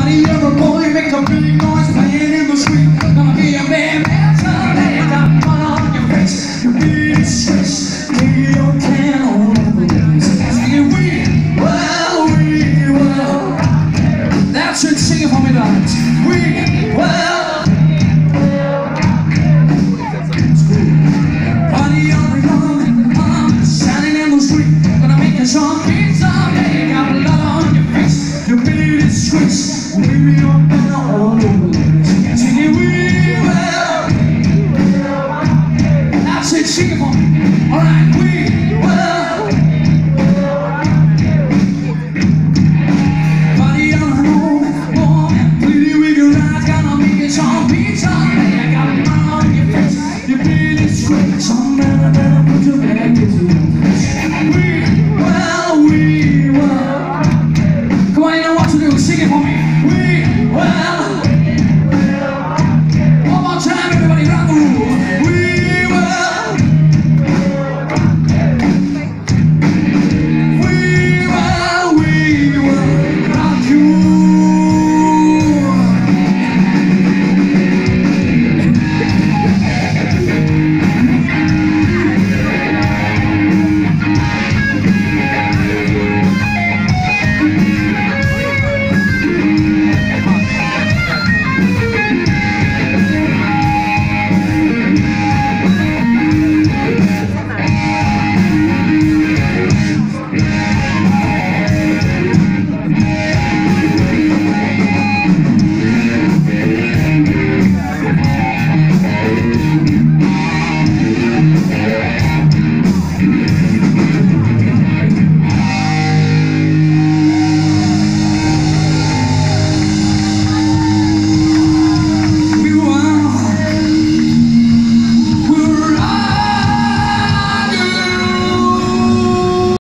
Party, you're a boy, make a big noise, playing in the street. Gonna be a man, someday. Got mud on your face, your beat is stress. Lay your can all over the place. Singing we will. That's it, sing it for me, darlings. We will. Party on the run, shining in the street. Gonna make a song, someday. Got blood on your face, your beat is stress. Leave me up and all over the place.